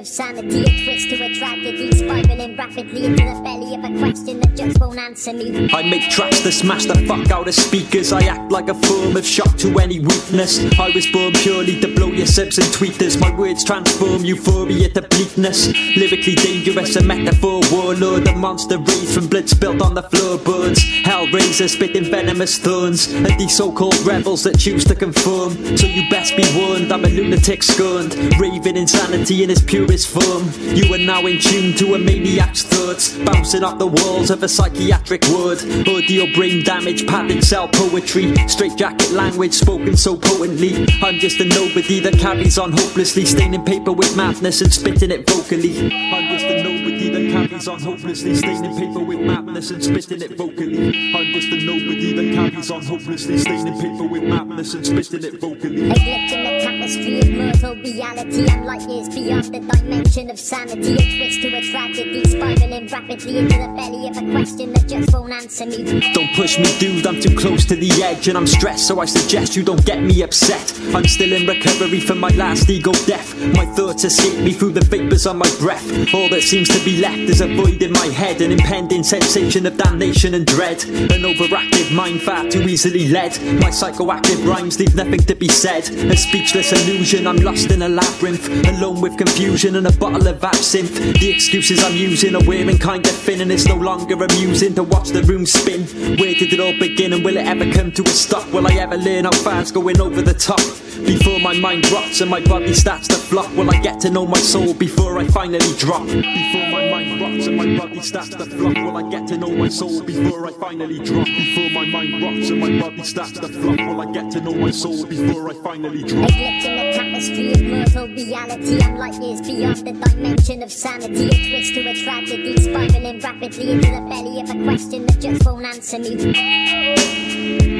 of sanity, a twist to a tragedy, spiraling rapidly into the belly of a question that just won't answer me. I make tracks that smash the fuck out of speakers. I act like a form of shock to any weakness. I was born purely to blow your sibs and tweeters. My words transform euphoria to bleakness. Lyrically dangerous, a metaphor warlord, a monster raised from blood spilled on the floorboards. Hellraiser spitting venomous thorns, and these so-called rebels that choose to conform. So you best be warned, I'm a lunatic scorned, raving insanity in its purest form. You are now in tune to a maniac's thoughts, bouncing off the walls of a psychiatric ward. Audio brain damage, padded cell poetry, straight jacket language spoken so potently. I'm just a nobody that carries on hopelessly, staining paper with madness and spitting it vocally. I'm just a nobody that carries on hopelessly, staining paper with madness and spitting it vocally. I'm just a nobody that carries on hopelessly, staining paper with madness and spitting it vocally. A glitch in the tapestry of mortal reality, I'm light years beyond the dimension of sanity, a twist to a tragedy, spiraling rapidly into the belly of a question that just won't answer me. Don't push me, dude, I'm too close to the edge, and I'm stressed, so I suggest you don't get me upset. I'm still in recovery from my last ego death. My thoughts escape me through the vapors on my breath. All that seems to be left is a void in my head, an impending sensation of damnation and dread. An overactive mind far too easily led. My psychoactive rhymes leave nothing to be said. A speechless illusion, I'm lost in a labyrinth, alone with confusion and a bottle of absinthe. The excuses I'm using are wearing kinda thin, and it's no longer amusing to watch the room spin. Where did it all begin, and will it ever come to a stop? Will I ever learn how far's going over the top? Before my mind rots and my body starts to flop, will I get to know my soul before I finally drop? Before my mind rots and my body starts to flop, will I get to know my soul before I finally drop? Before my mind rots and my body starts to flop, will I get to know my soul before I finally drop? A glitch in the tapestry of mortal reality, I'm light years beyond the dimension of sanity, a twist to a tragedy, spiraling rapidly into the belly of a question that just won't answer me.